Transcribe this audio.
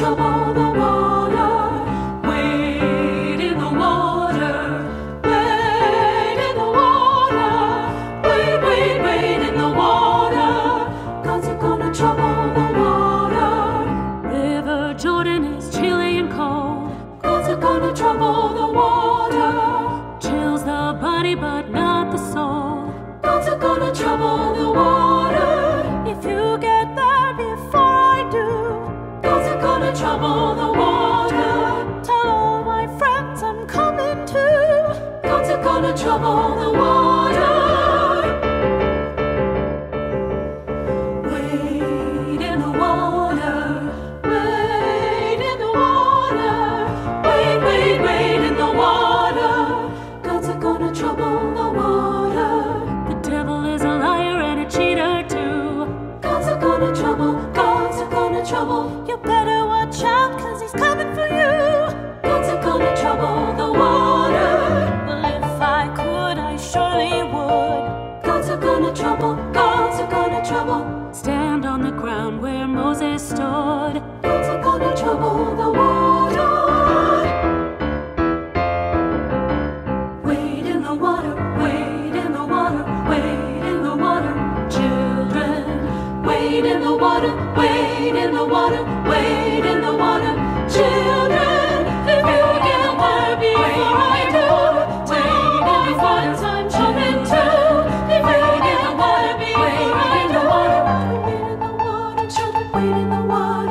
trouble the water. Wade in the water. Wade in the water. Wade, wade, wade in the water. God's gonna trouble the water. River Jordan is chilly and cold. God's gonna trouble the water. Chills the body but not the soul. God's gonna trouble the water. If you get there before I do, God's gonna trouble the water. Tell all my friends I'm coming too. God's gonna trouble the water. Wade in the water. Wade in the water. Wade, wade, wade in the water. God's gonna trouble the water. The devil is a liar and a cheater too. God's gonna trouble, God's gonna trouble. You better watch out, 'cause he's coming for you. God's gonna trouble the water. Well, if I could, I surely would. God's gonna trouble, God's gonna trouble. Stand on the ground where Moses stood. God's gonna trouble the water. Wade in the water, wade in the water, wade in the water, children. Wade in the water, wade in the water, wade in the water, children. If you get there before I do, wade in the water, I'm coming too. If you get there before I do, wade in the water, children, wade in the water.